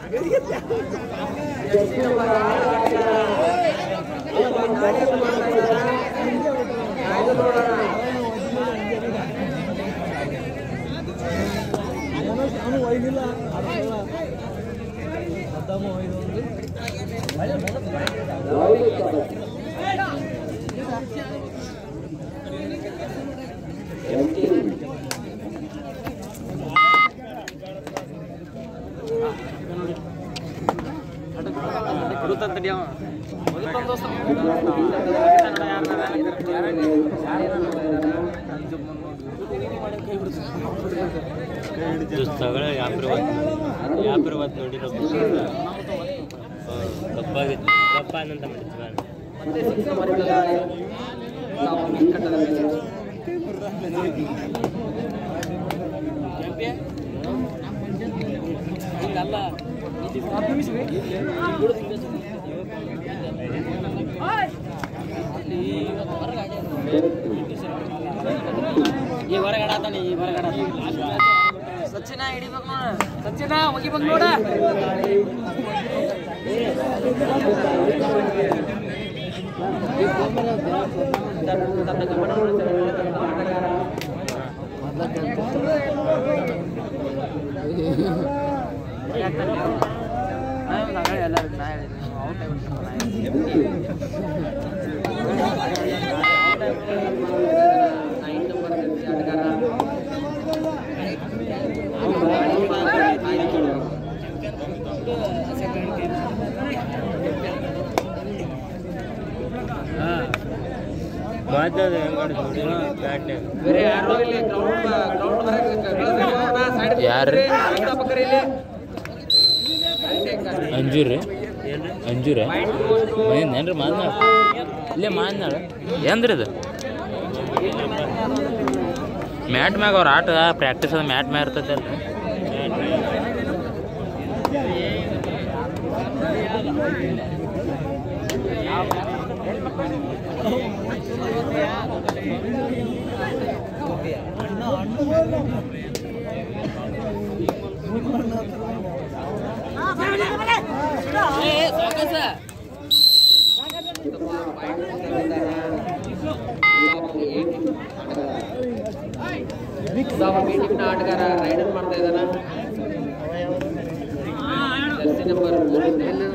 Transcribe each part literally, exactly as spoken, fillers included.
सगळं याप्रवाद ನೋಡಿರೋ ಕಪ್ಪಾಗಿತ್ತು ಕಪ್ಪ ಅಂತ ಈ ಹೊರಗಡೆ ಈ ಹೊರಗಡೆ ಸಚಿನ ಹಿಡಿಬೇಕು ನೋಡ ಸಚಿನ ಹೋಗಿಬೇಕು ನೋಡ ಎಲ್ಲ ನಾ ಅಂಜೂರಿ ಅಂಜೂರ ಏನ್ರಿ ಮಾತನಾಡ ಇಲ್ಲೇ ಮಾತನಾಡ ಏನ್ರಿ ಅದು ಮ್ಯಾಟ್ ಮ್ಯಾಗ ಅವ್ರ ಆಟ ಪ್ರಾಕ್ಟೀಸ್ ಅದ ಮ್ಯಾಟ್ ಮ್ಯಾಗ ಇರ್ತೈತೆ ಅಲ್ರಿ ಆಟಗಾರ ರೈಡರ್ ಮಾಡ್ತಾ ಇದ್ದಾನ ಜರ್ಸಿ ನಂಬರ್ ಮೂರು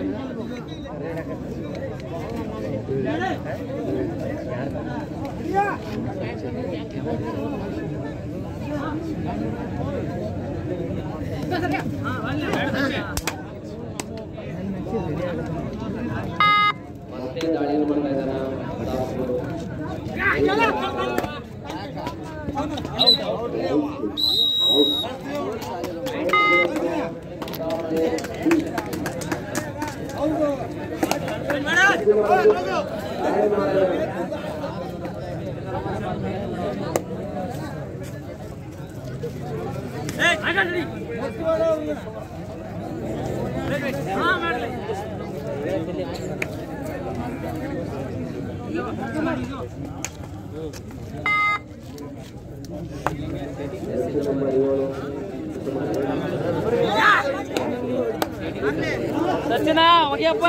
ಮತ್ತೆ ದಾಳಿಯನ್ನು ಮಾಡ್ತಾ ಇದ್ದಾನ ಸಚಿನ ಹೋಗ್ಯಪ್ಪ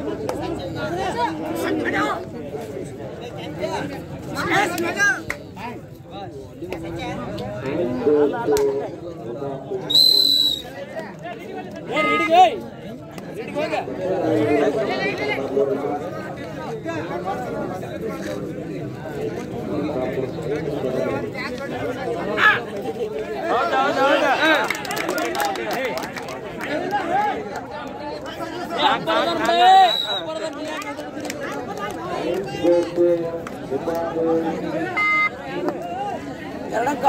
ಎರಡಕ್ಕ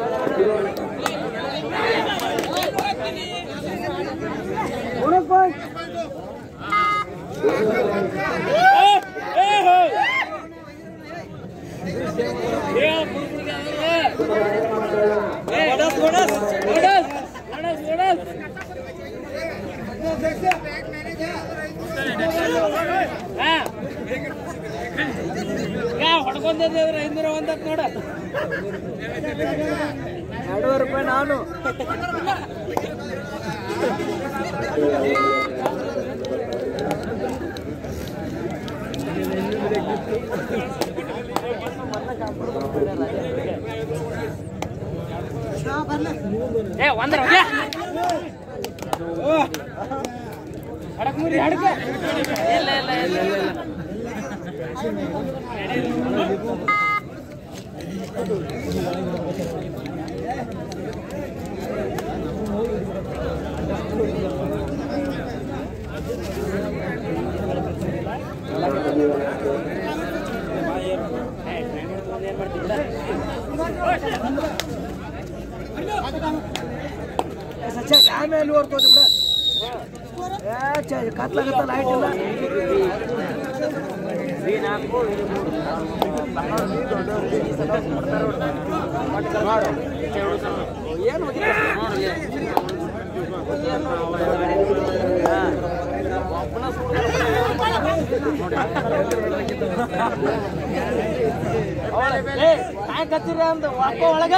ಹೊಡ್ಕೊಂಡ್ರೆ ಐನೂರ ಒಂದಕ್ಕೆ ನೋಡ ಎರಡೂವರೆ ರೂಪಾಯಿ ನಾನು ಏ ಒಂದರ ಹಡಕ್ ಮುರಿ ಹಡಕ ಇಲ್ಲ ಇಲ್ಲ ಇಲ್ಲ ಆಮೇಲೆ ಓಡ್ತೋದು ಬಿಡ ಕತ್ಲಾಗತ್ತ ಲೈಟ್ ಇಲ್ಲ ಏನು ಕಾಯ್ ಕತ್ತೀರ ಅಂತ ವಾಕೋ ಒಳಗ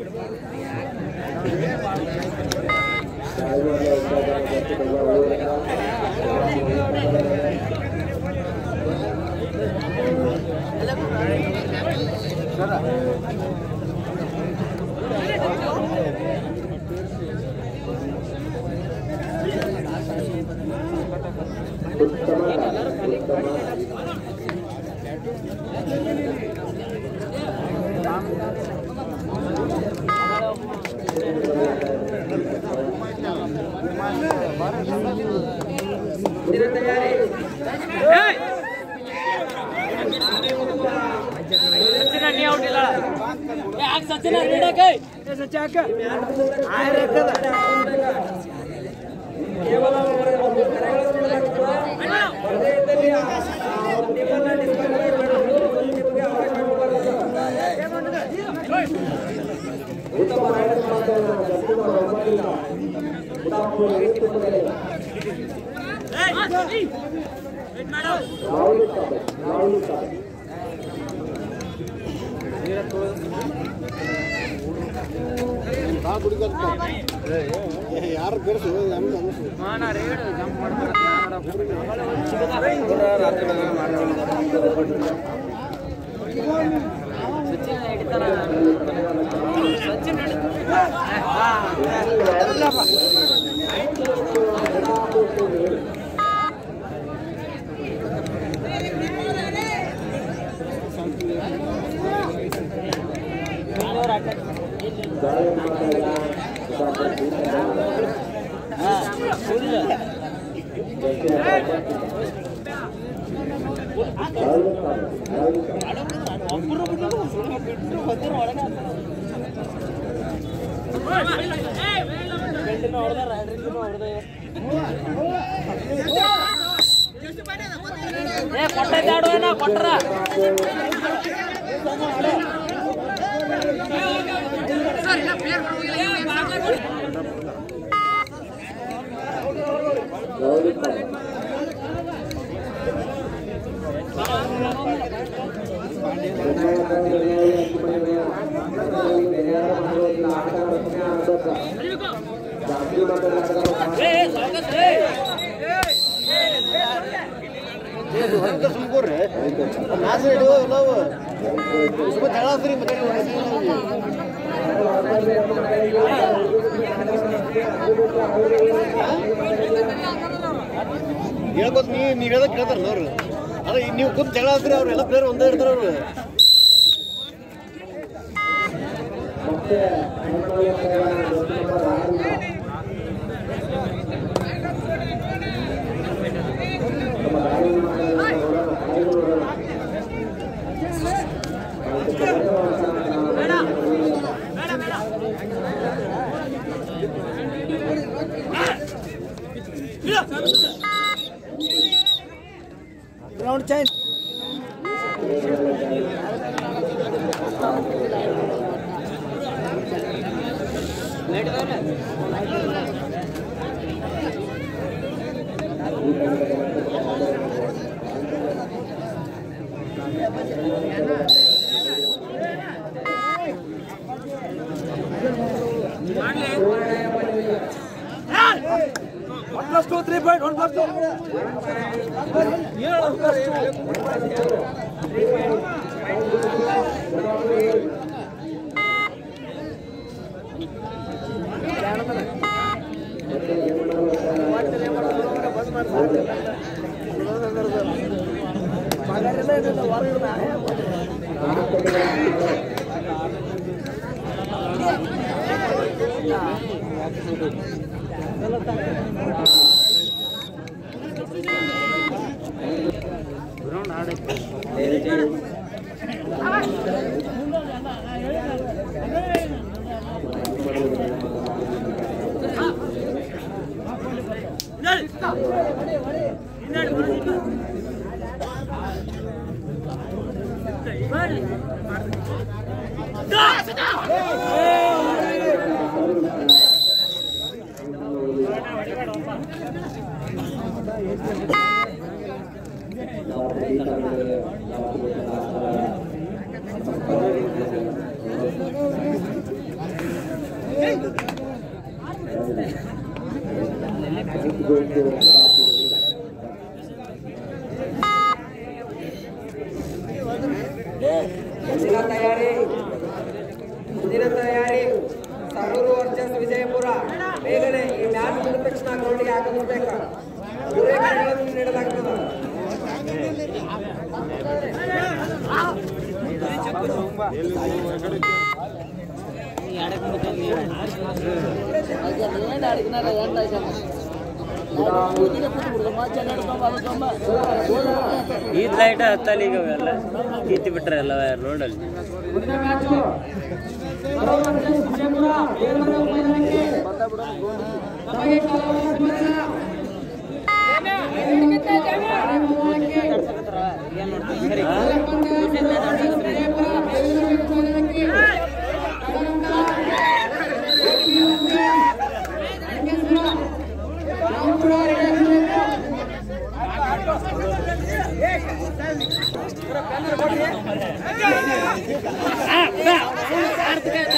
सचिन यार फिर माना रेड जंप सचिन ಹಿಡಿತಾನ ಸಚಿನ್ ಕೊಟ್ಟೇನ ಕೊಟ್ರ ಹೇಳ್ಬೋದು ನೀ ನೀವ್ ಹೇಳೋದ್ ಕೇಳ್ತಾರಲ್ಲ ಅವ್ರು ಅಲ್ಲ ನೀವು ಕೂತ್ ಜಗಳ ಆಡ್ತೀರಿ ಅವ್ರು ಎಲ್ಲ ಪ್ಲೇಯರ್ ಒಂದೇ ಇರ್ತಾರ ಅವ್ರು Round change. Late there. one plus two, three point, one plus two. Yeah, one plus two. तयारी तयारी सरೂರು ವರ್ಸಸ್ ವಿಜಯಪುರ ಬೇಗನೆ ಈ ಮ್ಯಾಚ್ ಮುಗಿದ ತಕ್ಷಣ ಗ್ರೌಂಡ್ಗೆ ಹಾಕಬೇಕು ನೀಡಲಾಗ್ತದೆ ಈ ಲೈಟ್ ಹತ್ತಲ್ಲಿ ಈಗ ಅವೆಲ್ಲ ಕೀತಿ ಬಿಟ್ರೆ ಎಲ್ಲ ರೋಡಲ್ಲಿ Ah,